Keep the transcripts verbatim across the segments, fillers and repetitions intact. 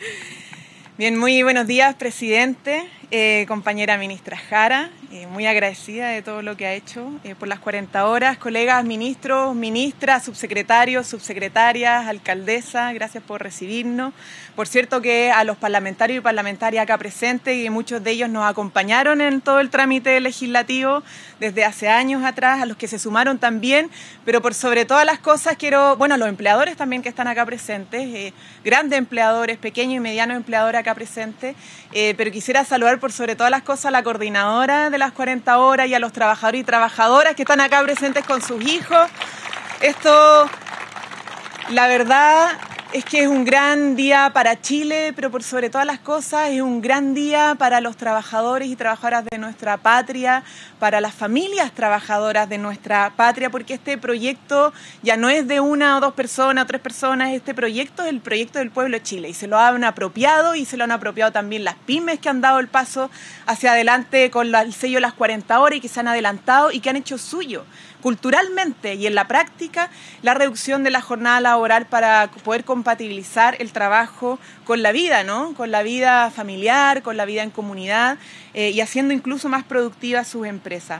Bien, muy buenos días, presidente, eh, compañera ministra Jara, eh, muy agradecida de todo lo que ha hecho eh, por las cuarenta horas, colegas ministros, ministras, subsecretarios, subsecretarias, alcaldesa, gracias por recibirnos. Por cierto que a los parlamentarios y parlamentarias acá presentes, y muchos de ellos nos acompañaron en todo el trámite legislativo desde hace años atrás, a los que se sumaron también, pero por sobre todas las cosas quiero, bueno, a los empleadores también que están acá presentes, eh, grandes empleadores, pequeños y medianos empleadores acá presentes, eh, pero quisiera saludar por sobre todas las cosas a la coordinadora de las cuarenta horas y a los trabajadores y trabajadoras que están acá presentes con sus hijos. Esto, la verdad, es que es un gran día para Chile, pero por sobre todas las cosas es un gran día para los trabajadores y trabajadoras de nuestra patria, para las familias trabajadoras de nuestra patria, porque este proyecto ya no es de una o dos personas o tres personas, este proyecto es el proyecto del pueblo de Chile y se lo han apropiado y se lo han apropiado también las pymes que han dado el paso hacia adelante con la, el sello de las cuarenta horas y que se han adelantado y que han hecho suyo culturalmente y en la práctica la reducción de la jornada laboral para poder compatibilizar el trabajo con la vida, ¿no? Con la vida familiar, con la vida en comunidad eh, y haciendo incluso más productivas sus empresas.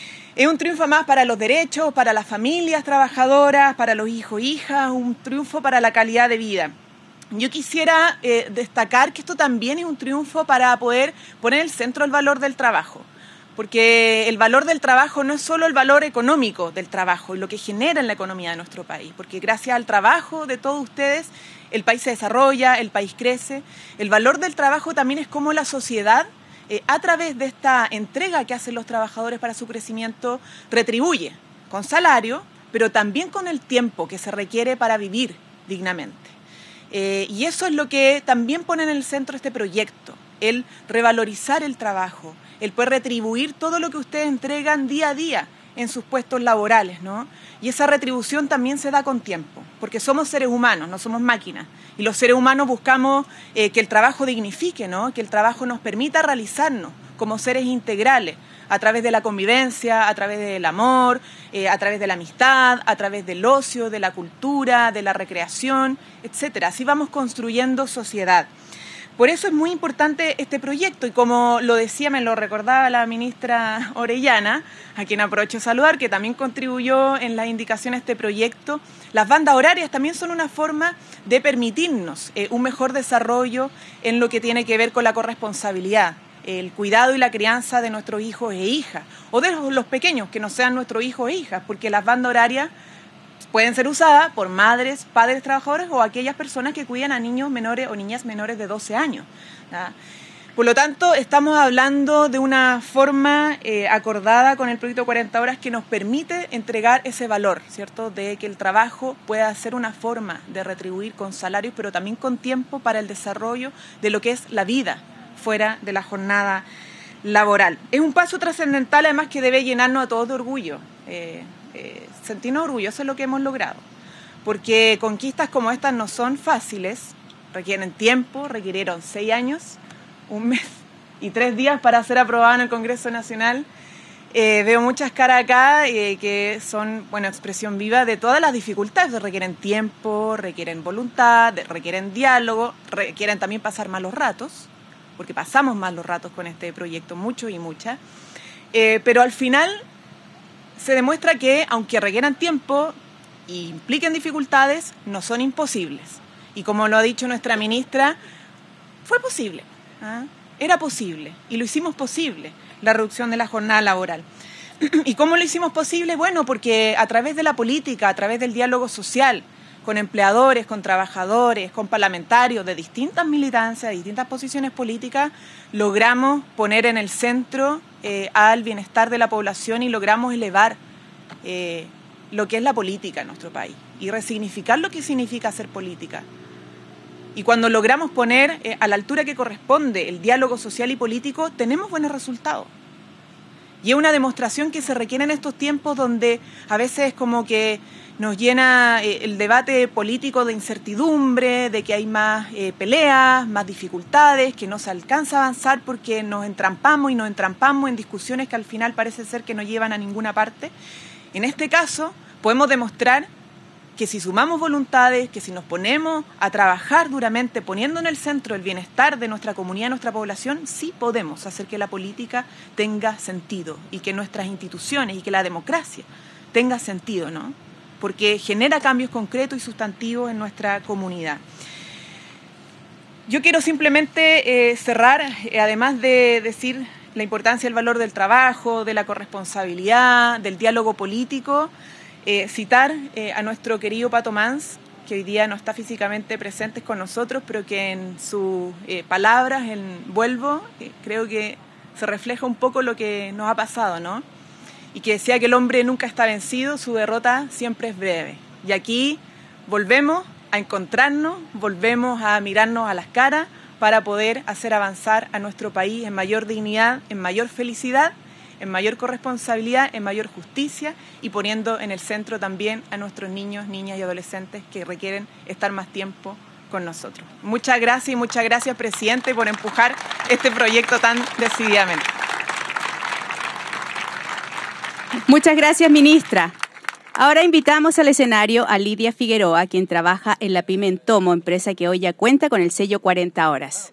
Es un triunfo más para los derechos, para las familias trabajadoras, para los hijos e hijas, un triunfo para la calidad de vida. Yo quisiera eh, destacar que esto también es un triunfo para poder poner en el centro el valor del trabajo. Porque el valor del trabajo no es solo el valor económico del trabajo y lo que genera en la economía de nuestro país, porque gracias al trabajo de todos ustedes el país se desarrolla, el país crece. El valor del trabajo también es cómo la sociedad, eh, a través de esta entrega que hacen los trabajadores para su crecimiento, retribuye con salario, pero también con el tiempo que se requiere para vivir dignamente. Eh, y eso es lo que también pone en el centro este proyecto, el revalorizar el trabajo, el poder retribuir todo lo que ustedes entregan día a día en sus puestos laborales, ¿no? Y esa retribución también se da con tiempo, porque somos seres humanos, no somos máquinas. Y los seres humanos buscamos eh, que el trabajo dignifique, ¿no? Que el trabajo nos permita realizarnos como seres integrales, a través de la convivencia, a través del amor, eh, a través de la amistad, a través del ocio, de la cultura, de la recreación, etcétera. Así vamos construyendo sociedad. Por eso es muy importante este proyecto y como lo decía, me lo recordaba la ministra Orellana, a quien aprovecho de saludar, que también contribuyó en las indicaciones de este proyecto, las bandas horarias también son una forma de permitirnos eh, un mejor desarrollo en lo que tiene que ver con la corresponsabilidad, el cuidado y la crianza de nuestros hijos e hijas, o de los, los pequeños que no sean nuestros hijos e hijas, porque las bandas horarias pueden ser usadas por madres, padres trabajadores o aquellas personas que cuidan a niños menores o niñas menores de doce años. ¿Ya? Por lo tanto, estamos hablando de una forma eh, acordada con el proyecto cuarenta horas que nos permite entregar ese valor, ¿cierto? De que el trabajo pueda ser una forma de retribuir con salarios, pero también con tiempo para el desarrollo de lo que es la vida fuera de la jornada laboral. Es un paso trascendental, además, que debe llenarnos a todos de orgullo. Eh, Eh, sentirnos orgullosos de lo que hemos logrado, porque conquistas como estas no son fáciles, requieren tiempo, requirieron seis años, un mes y tres días para ser aprobada en el Congreso Nacional. Eh, veo muchas caras acá eh, que son, bueno, expresión viva de todas las dificultades, requieren tiempo, requieren voluntad, requieren diálogo, requieren también pasar malos ratos, porque pasamos malos ratos con este proyecto, muchos y muchas, eh, pero al final se demuestra que, aunque requieran tiempo e impliquen dificultades, no son imposibles. Y como lo ha dicho nuestra ministra, fue posible, ¿ah? Era posible, y lo hicimos posible, la reducción de la jornada laboral. ¿Y cómo lo hicimos posible? Bueno, porque a través de la política, a través del diálogo social, con empleadores, con trabajadores, con parlamentarios de distintas militancias, de distintas posiciones políticas, logramos poner en el centro eh, al bienestar de la población y logramos elevar eh, lo que es la política en nuestro país y resignificar lo que significa hacer política. Y cuando logramos poner eh, a la altura que corresponde el diálogo social y político, tenemos buenos resultados. Y es una demostración que se requiere en estos tiempos donde a veces como que nos llena eh, el debate político de incertidumbre, de que hay más eh, peleas, más dificultades, que no se alcanza a avanzar porque nos entrampamos y nos entrampamos en discusiones que al final parece ser que no llevan a ninguna parte. En este caso podemos demostrar que si sumamos voluntades, que si nos ponemos a trabajar duramente, poniendo en el centro el bienestar de nuestra comunidad, nuestra población, sí podemos hacer que la política tenga sentido y que nuestras instituciones y que la democracia tenga sentido, ¿no? Porque genera cambios concretos y sustantivos en nuestra comunidad. Yo quiero simplemente eh, cerrar, eh, además de decir la importancia del valor del trabajo, de la corresponsabilidad, del diálogo político, Eh, citar eh, a nuestro querido Pato Mans, que hoy día no está físicamente presente con nosotros, pero que en sus eh, palabras, en Vuelvo, eh, creo que se refleja un poco lo que nos ha pasado, ¿no? Y que decía que el hombre nunca está vencido, su derrota siempre es breve. Y aquí volvemos a encontrarnos, volvemos a mirarnos a las caras para poder hacer avanzar a nuestro país en mayor dignidad, en mayor felicidad, en mayor corresponsabilidad, en mayor justicia y poniendo en el centro también a nuestros niños, niñas y adolescentes que requieren estar más tiempo con nosotros. Muchas gracias y muchas gracias, presidente, por empujar este proyecto tan decididamente. Muchas gracias, ministra. Ahora invitamos al escenario a Lidia Figueroa, quien trabaja en la pyme Entomo, empresa que hoy ya cuenta con el sello cuarenta horas.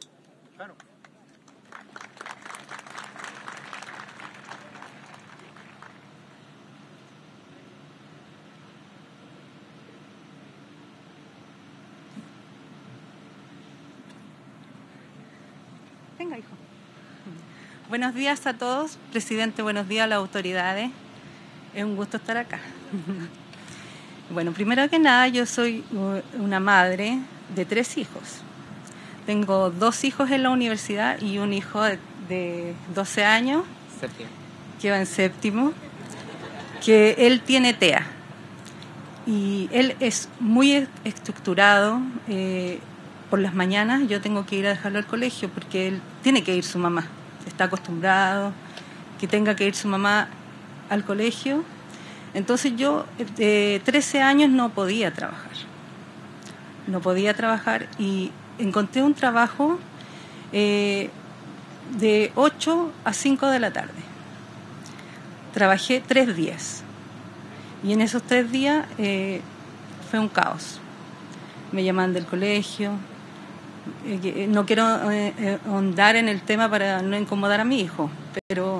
Venga, hijo. Buenos días a todos, presidente, buenos días a las autoridades. Es un gusto estar acá. Bueno, primero que nada, yo soy una madre de tres hijos. Tengo dos hijos en la universidad y un hijo de, de doce años, séptimo. Que va en séptimo, que él tiene T E A. Y él es muy estructurado. Eh, por las mañanas yo tengo que ir a dejarlo al colegio porque él tiene que ir su mamá. Está acostumbrado que tenga que ir su mamá al colegio. Entonces yo de trece años no podía trabajar. No podía trabajar y encontré un trabajo eh, de ocho a cinco de la tarde. Trabajé tres días. Y en esos tres días eh, fue un caos. Me llaman del colegio. Eh, no quiero eh, ahondar en el tema para no incomodar a mi hijo, pero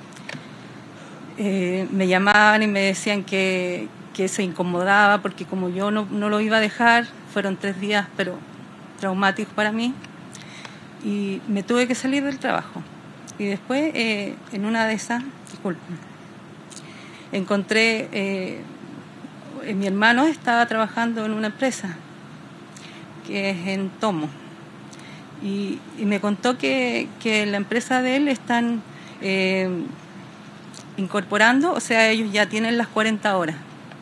eh, me llamaban y me decían que, que se incomodaba porque como yo no, no lo iba a dejar, fueron tres días pero traumáticos para mí y me tuve que salir del trabajo. Y después eh, en una de esas, disculpen, encontré, eh, mi hermano estaba trabajando en una empresa que es en Tomo. Y, y me contó que, que la empresa de él están eh, incorporando, o sea, ellos ya tienen las cuarenta horas.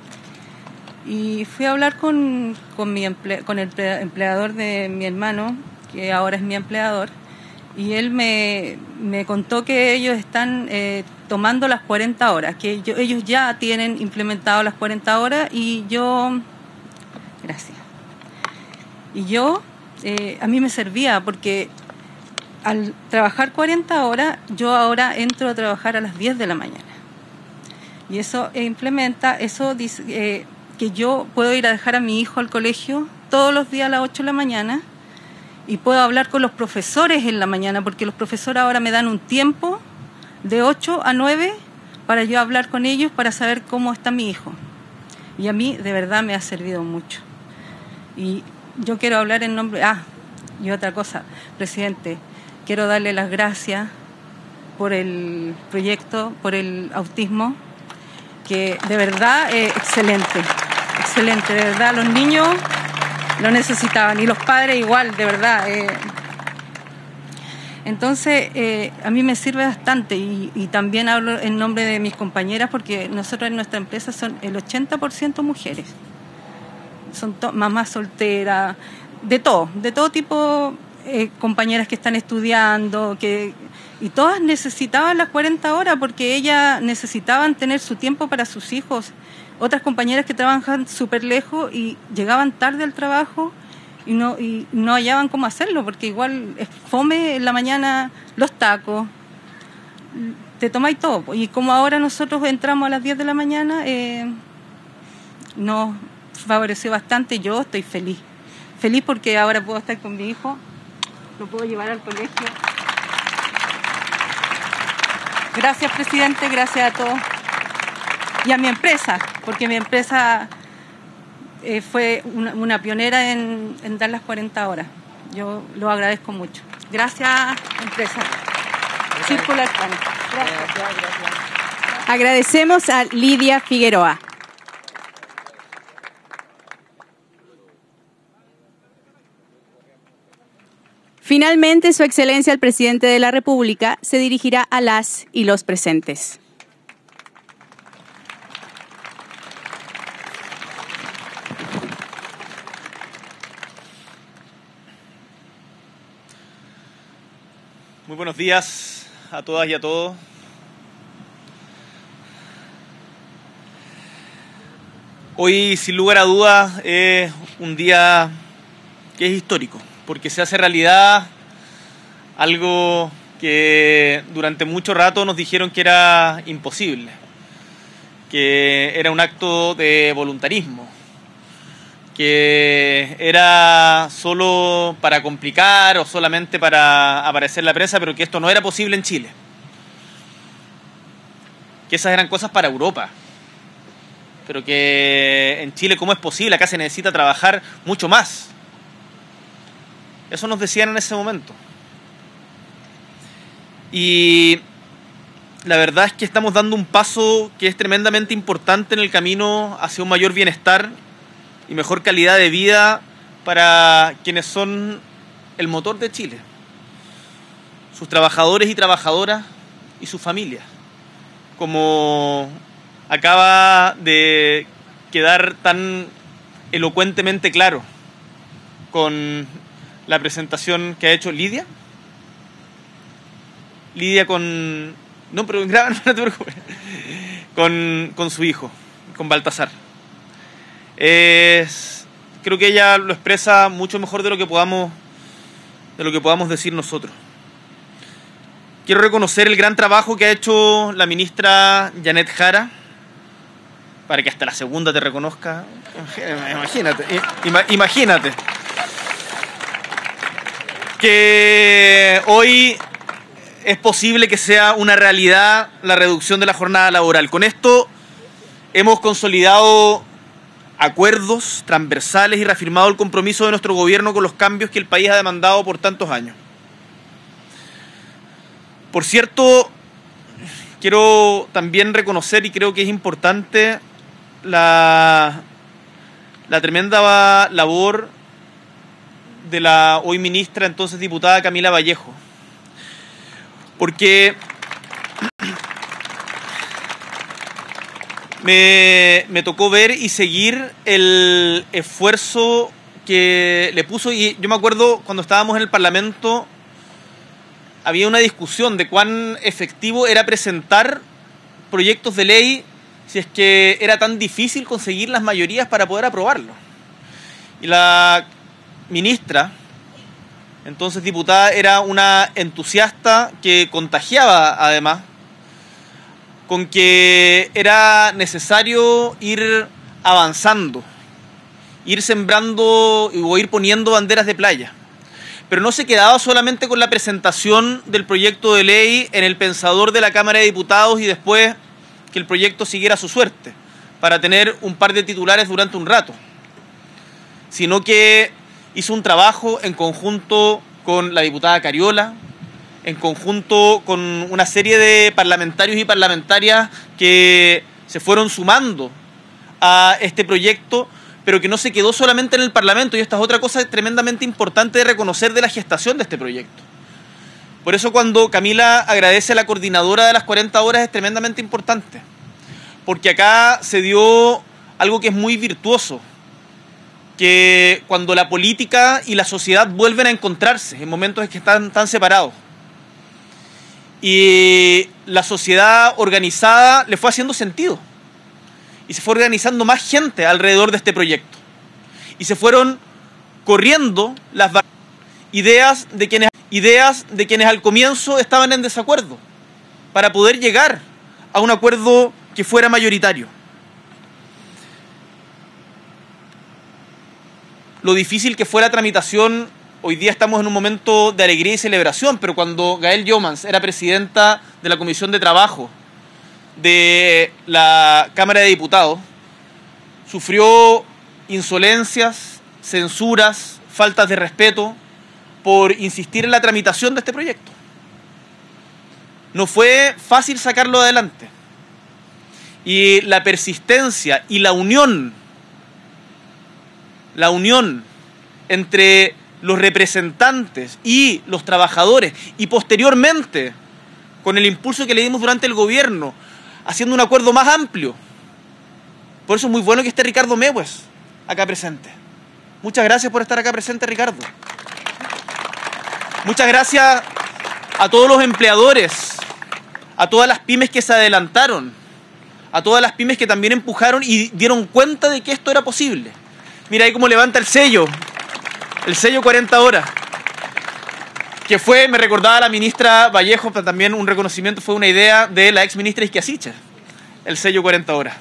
Y fui a hablar con, con, mi emple, con el empleador de mi hermano, que ahora es mi empleador, y él me, me contó que ellos están eh, tomando las cuarenta horas, que yo, ellos ya tienen implementado las cuarenta horas y yo... Gracias. Y yo... Eh, a mí me servía porque al trabajar cuarenta horas, yo ahora entro a trabajar a las diez de la mañana. Y eso implementa, eso dice, eh, que yo puedo ir a dejar a mi hijo al colegio todos los días a las ocho de la mañana y puedo hablar con los profesores en la mañana, porque los profesores ahora me dan un tiempo de ocho a nueve para yo hablar con ellos para saber cómo está mi hijo. Y a mí de verdad me ha servido mucho. Y yo quiero hablar en nombre... Ah, y otra cosa, presidente, quiero darle las gracias por el proyecto, por el autismo, que de verdad es eh, excelente, excelente, de verdad, los niños lo necesitaban y los padres igual, de verdad. Eh. Entonces, eh, a mí me sirve bastante y, y también hablo en nombre de mis compañeras porque nosotros en nuestra empresa son el ochenta por ciento mujeres. Son to- mamás solteras, de todo, de todo tipo, eh, compañeras que están estudiando, que y todas necesitaban las cuarenta horas porque ellas necesitaban tener su tiempo para sus hijos. Otras compañeras que trabajan súper lejos y llegaban tarde al trabajo y no, y no hallaban cómo hacerlo porque igual es fome en la mañana los tacos, te tomáis todo. Y como ahora nosotros entramos a las diez de la mañana, eh, nos favoreció bastante. Yo estoy feliz. Feliz porque ahora puedo estar con mi hijo, lo puedo llevar al colegio. Gracias, presidente, gracias a todos. Y a mi empresa, porque mi empresa eh, fue una, una pionera en, en dar las cuarenta horas. Yo lo agradezco mucho. Gracias, empresa. Circular Planet. Gracias. Gracias, gracias. Agradecemos a Lidia Figueroa. Finalmente, Su Excelencia el Presidente de la República se dirigirá a las y los presentes. Muy buenos días a todas y a todos. Hoy, sin lugar a dudas, es un día que es histórico, porque se hace realidad algo que durante mucho rato nos dijeron que era imposible, que era un acto de voluntarismo, que era solo para complicar o solamente para aparecer en la prensa, pero que esto no era posible en Chile. Que esas eran cosas para Europa, pero que en Chile, ¿cómo es posible? Acá se necesita trabajar mucho más. Eso nos decían en ese momento. Y la verdad es que estamos dando un paso que es tremendamente importante en el camino hacia un mayor bienestar y mejor calidad de vida para quienes son el motor de Chile, sus trabajadores y trabajadoras y sus familias, como acaba de quedar tan elocuentemente claro con la presentación que ha hecho Lidia. Lidia con... No, pero graba, no te preocupes. Con, con su hijo, con Baltasar. Es, creo que ella lo expresa mucho mejor de lo que podamos, de lo que podamos decir nosotros. Quiero reconocer el gran trabajo que ha hecho la ministra Janet Jara, para que hasta la segunda te reconozca. Imagínate, imagínate. Que hoy es posible que sea una realidad la reducción de la jornada laboral. Con esto hemos consolidado acuerdos transversales y reafirmado el compromiso de nuestro gobierno con los cambios que el país ha demandado por tantos años. Por cierto, quiero también reconocer, y creo que es importante, la, la tremenda labor de la hoy ministra, entonces diputada Camila Vallejo. Porque me, me tocó ver y seguir el esfuerzo que le puso, y yo me acuerdo cuando estábamos en el Parlamento había una discusión de cuán efectivo era presentar proyectos de ley si es que era tan difícil conseguir las mayorías para poder aprobarlo. Y la ministra, entonces diputada, era una entusiasta que contagiaba además con que era necesario ir avanzando, ir sembrando o ir poniendo banderas de playa. Pero no se quedaba solamente con la presentación del proyecto de ley en el pensador de la Cámara de Diputados y después que el proyecto siguiera su suerte, para tener un par de titulares durante un rato, sino que hizo un trabajo en conjunto con la diputada Cariola, en conjunto con una serie de parlamentarios y parlamentarias que se fueron sumando a este proyecto, pero que no se quedó solamente en el Parlamento, y esta es otra cosa tremendamente importante de reconocer de la gestación de este proyecto. Por eso cuando Camila agradece a la coordinadora de las cuarenta horas es tremendamente importante, porque acá se dio algo que es muy virtuoso, que cuando la política y la sociedad vuelven a encontrarse en momentos en que están tan separados, y la sociedad organizada le fue haciendo sentido, y se fue organizando más gente alrededor de este proyecto, y se fueron corriendo las ideas de quienes, ideas de quienes al comienzo estaban en desacuerdo, para poder llegar a un acuerdo que fuera mayoritario. lo difícil que fue la tramitación. Hoy día estamos en un momento de alegría y celebración, pero cuando Gael Jomans era presidenta de la Comisión de Trabajo de la Cámara de Diputados, sufrió insolencias, censuras, faltas de respeto por insistir en la tramitación de este proyecto. No fue fácil sacarlo adelante. Y la persistencia y la unión, la unión entre los representantes y los trabajadores, y posteriormente, con el impulso que le dimos durante el gobierno, haciendo un acuerdo más amplio. Por eso es muy bueno que esté Ricardo Mewes acá presente. Muchas gracias por estar acá presente, Ricardo. Muchas gracias a todos los empleadores, a todas las pymes que se adelantaron, a todas las pymes que también empujaron y dieron cuenta de que esto era posible. Mira ahí cómo levanta el sello, el sello cuarenta horas, que fue, me recordaba la ministra Vallejo, pero también un reconocimiento, fue una idea de la ex ministra Isquiasicha, el sello cuarenta horas.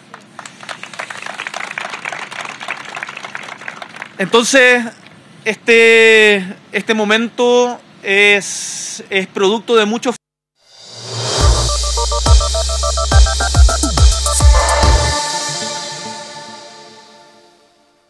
Entonces, este, este momento es, es producto de mucho